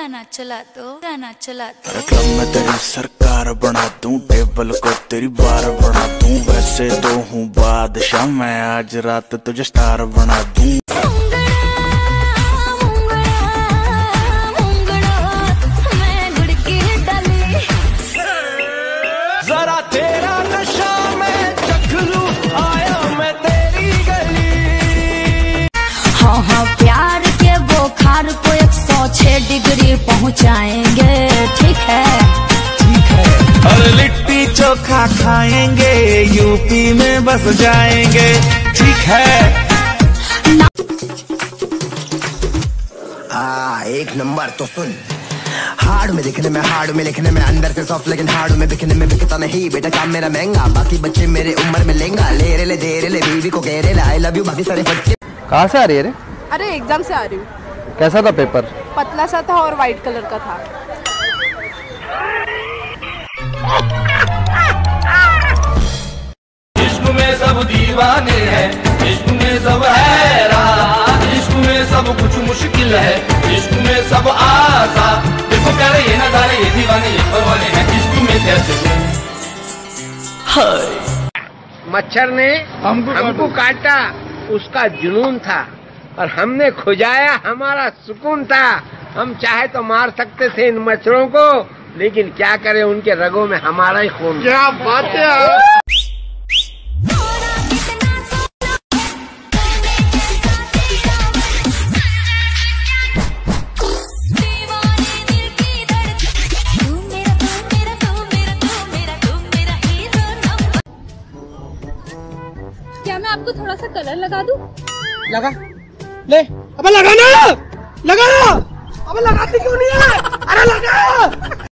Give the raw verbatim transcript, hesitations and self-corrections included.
गाना चला दो, गाना चला दो। क्लब में तेरी सरकार बना दूं, टेबल को तेरी बार बना दूं। वैसे तो हूँ बादशाह मैं, आज रात तुझे स्टार बना दूं। जरा तेरा नशा मैं चख लूं, आया मैं तेरी गली। हाँ हाँ प्यार के बुखार को एक सौ छह डिग्री पहुँचाएंगे, ठीक है ठीक है। और लिट्टी चोखा खाएंगे, यूपी में बस जाएंगे, ठीक है। आ, एक नंबर तो सुन, हार्ड में दिखने में, हार्ड में लिखने में, अंदर से सॉफ्ट लेकिन हार्ड में बिकने में बिकता नहीं। बेटा काम मेरा महंगा, बाकी बच्चे मेरे उम्र में लेंगा। ले रे ले दे रे ले, बीवी को कह रे ले आई लव यू, बाकी सारे फटके। कहाँ से आ रही है रे? अरे एग्जाम से आ रही हूँ। कैसा था पेपर? पतला सा था और वाइट कलर का था। इश्क में सब दीवाने हैं, इश्क में सब हैरान, इश्क में सब कुछ मुश्किल है, इश्क में सब आसान। देखो प्यारे ये नजारे, ये दीवाने ये परवाने हैं, इश्क में कैसे। मच्छर ने हमको, हमको काटा, उसका जुनून था, और हमने खुजाया, हमारा सुकून था। हम चाहे तो मार सकते थे इन मच्छरों को, लेकिन क्या करें, उनके रगों में हमारा ही खून। क्या बात है। क्या मैं आपको थोड़ा सा कलर लगा दूं? लगा ले, अब लगा ना, लगा, अब लगाती क्यों नहीं है? अरे लगा।